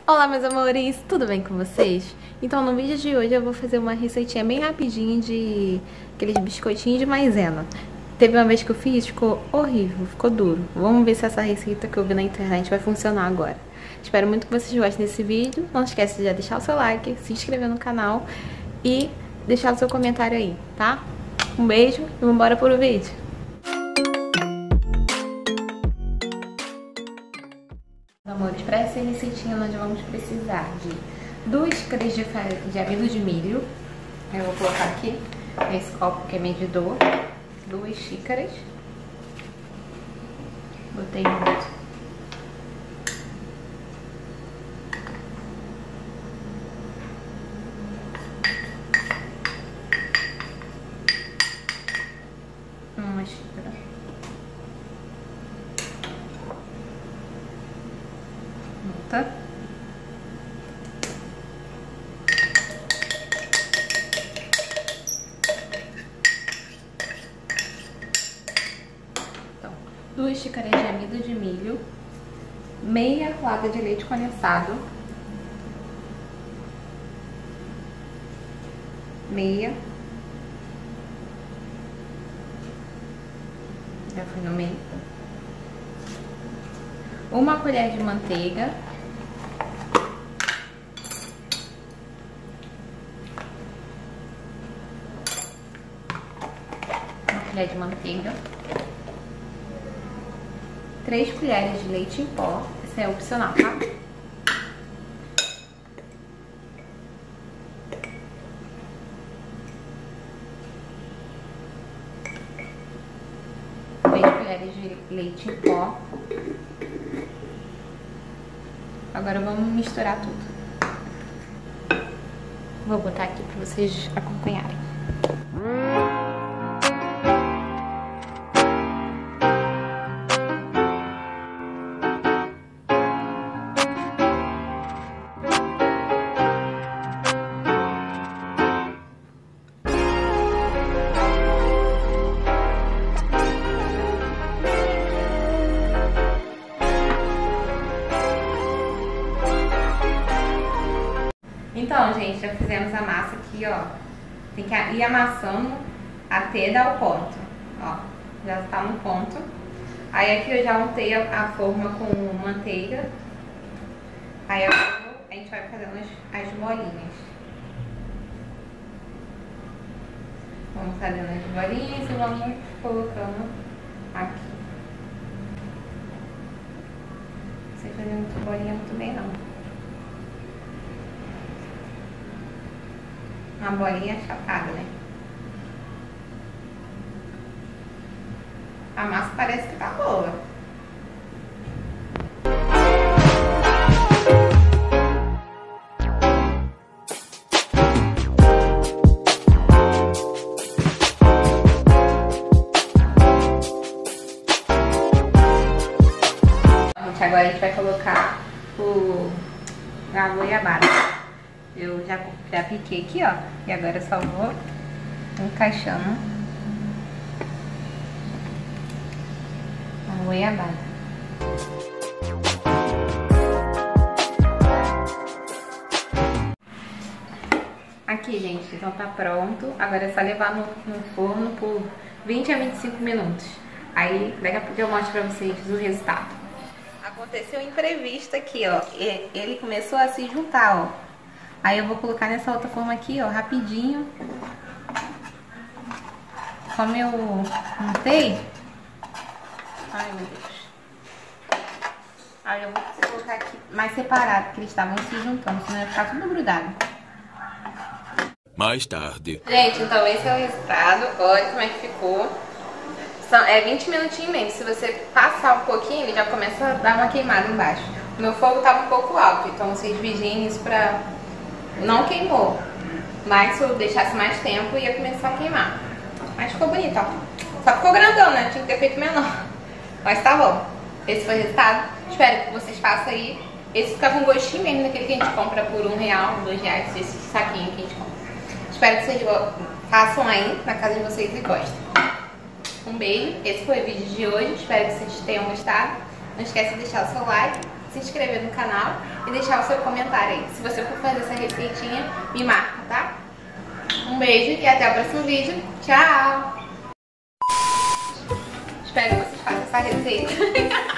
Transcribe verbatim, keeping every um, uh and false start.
Olá, meus amores, tudo bem com vocês? Então, no vídeo de hoje eu vou fazer uma receitinha bem rapidinha de aqueles biscoitinhos de maisena. Teve uma vez que eu fiz, ficou horrível, ficou duro. Vamos ver se essa receita que eu vi na internet vai funcionar agora. Espero muito que vocês gostem desse vídeo. Não esquece de já deixar o seu like, se inscrever no canal e deixar o seu comentário aí, tá? Um beijo e vamos embora pro vídeo. Amores, para essa receitinha nós vamos precisar de duas xícaras de, de amido de milho. Eu vou colocar aqui nesse copo que é medidor, duas xícaras. Botei muito. Uma xícara. Tá? Então, duas xícaras de amido de milho, meia lata de leite condensado, meia, já foi no meio, uma colher de manteiga, colher de manteiga, três colheres de leite em pó, isso é opcional, tá? três colheres de leite em pó. Agora vamos misturar tudo. Vou botar aqui para vocês acompanharem. Então, gente, já fizemos a massa aqui, ó. Tem que ir amassando até dar o ponto, ó. Já tá no ponto. Aí aqui eu já untei a, a forma com manteiga. Aí agora a gente vai fazendo as, as bolinhas. Vamos fazendo as bolinhas e vamos colocando aqui. Não sei fazer muito bolinha muito bem, não. Uma bolinha achatada, né? A massa parece que tá boa. Gente, agora a gente vai colocar o a goiabada. Eu já, já piquei aqui, ó, e agora eu só vou encaixando a goiabada. Aqui, gente, então tá pronto. Agora é só levar no, no forno por vinte a vinte e cinco minutos. Aí, daqui a pouco eu mostro pra vocês o resultado. Aconteceu um imprevisto aqui, ó. Ele começou a se juntar, ó. Aí eu vou colocar nessa outra forma aqui, ó, rapidinho. Como eu montei. Ai, meu Deus. Aí eu vou colocar aqui mais separado, porque eles estavam se juntando, senão ia ficar tudo grudado. Mais tarde. Gente, então esse é o resultado. Olha como é que ficou. São, é vinte minutinhos mesmo. Se você passar um pouquinho, ele já começa a dar uma queimada embaixo. O meu fogo tava um pouco alto, então vocês vigiem isso pra... Não queimou, mas se eu deixasse mais tempo ia começar a queimar. Mas ficou bonito, ó. Só ficou grandão, né? Tinha que ter feito menor. Mas tá bom. Esse foi o resultado. Espero que vocês façam aí. Esse fica com gostinho mesmo daquele que a gente compra por um real, dois reais, esse saquinho que a gente compra. Espero que vocês façam aí na casa de vocês e gostem. Um beijo. Esse foi o vídeo de hoje. Espero que vocês tenham gostado. Não esquece de deixar o seu like, se inscrever no canal e deixar o seu comentário aí. Se você for fazer essa receitinha, me marca, tá? Um beijo e até o próximo vídeo. Tchau! Espero que vocês façam essa receita.